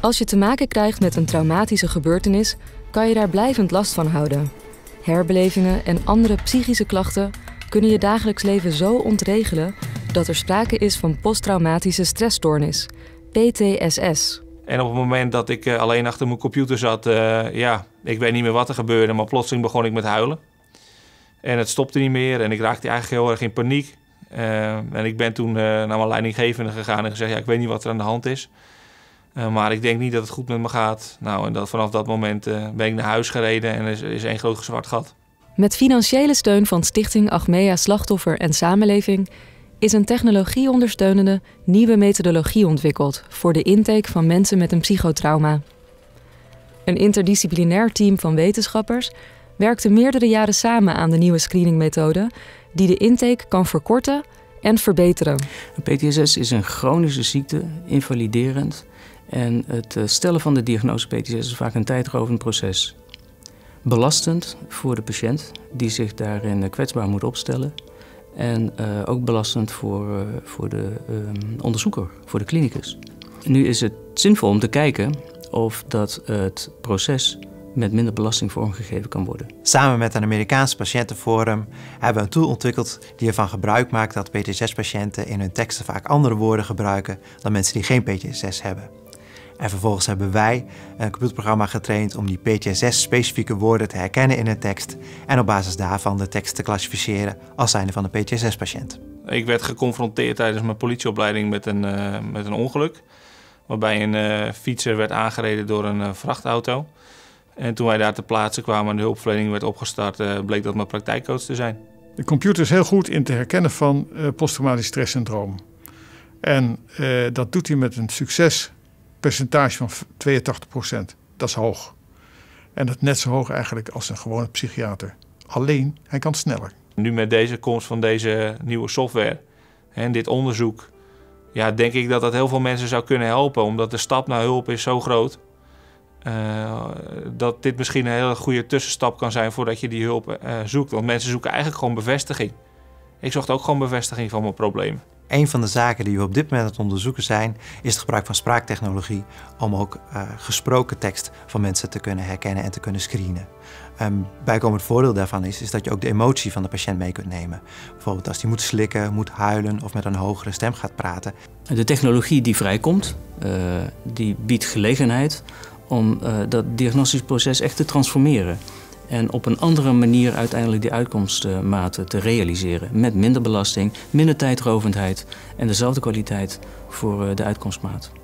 Als je te maken krijgt met een traumatische gebeurtenis, kan je daar blijvend last van houden. Herbelevingen en andere psychische klachten kunnen je dagelijks leven zo ontregelen dat er sprake is van posttraumatische stressstoornis, PTSS. En op het moment dat ik alleen achter mijn computer zat, ik weet niet meer wat er gebeurde, maar plotseling begon ik met huilen. En het stopte niet meer en ik raakte eigenlijk heel erg in paniek. En ik ben toen naar mijn leidinggevende gegaan en gezegd, ik weet niet wat er aan de hand is. Maar ik denk niet dat het goed met me gaat. Nou, en vanaf dat moment ben ik naar huis gereden en er is één groot zwart gat. Met financiële steun van Stichting Achmea Slachtoffer en Samenleving is een technologie-ondersteunende nieuwe methodologie ontwikkeld voor de intake van mensen met een psychotrauma. Een interdisciplinair team van wetenschappers werkte meerdere jaren samen aan de nieuwe screeningmethode die de intake kan verkorten en verbeteren. PTSS is een chronische ziekte, invaliderend. En het stellen van de diagnose PTSS is vaak een tijdrovend proces. Belastend voor de patiënt die zich daarin kwetsbaar moet opstellen. En ook belastend voor de onderzoeker, voor de klinicus. Nu is het zinvol om te kijken of dat het proces met minder belasting vormgegeven kan worden. Samen met een Amerikaans patiëntenforum hebben we een tool ontwikkeld die ervan gebruik maakt dat PTSS-patiënten in hun teksten vaak andere woorden gebruiken dan mensen die geen PTSS hebben. En vervolgens hebben wij een computerprogramma getraind om die PTSS-specifieke woorden te herkennen in een tekst en op basis daarvan de tekst te klassificeren als zijnde van een PTSS-patiënt. Ik werd geconfronteerd tijdens mijn politieopleiding met een ongeluk, waarbij een fietser werd aangereden door een vrachtauto. En toen wij daar ter plaatse kwamen en de hulpverlening werd opgestart, bleek dat mijn praktijkcoach te zijn. De computer is heel goed in te herkennen van posttraumatisch stresssyndroom. En dat doet hij met een succespercentage van 82%. Dat is hoog. En dat is net zo hoog eigenlijk als een gewone psychiater. Alleen, hij kan sneller. Nu met deze komst van deze nieuwe software en dit onderzoek, denk ik dat dat heel veel mensen zou kunnen helpen. Omdat de stap naar hulp is zo groot. Dat dit misschien een hele goede tussenstap kan zijn voordat je die hulp zoekt. Want mensen zoeken eigenlijk gewoon bevestiging. Ik zocht ook gewoon bevestiging van mijn probleem. Een van de zaken die we op dit moment aan het onderzoeken zijn, is het gebruik van spraaktechnologie om ook gesproken tekst van mensen te kunnen herkennen en te kunnen screenen. Bijkomend voordeel daarvan is dat je ook de emotie van de patiënt mee kunt nemen. Bijvoorbeeld als hij moet slikken, moet huilen of met een hogere stem gaat praten. De technologie die vrijkomt, die biedt gelegenheid om dat diagnostisch proces echt te transformeren. En op een andere manier uiteindelijk die uitkomstmaten te realiseren. Met minder belasting, minder tijdrovendheid en dezelfde kwaliteit voor de uitkomstmaat.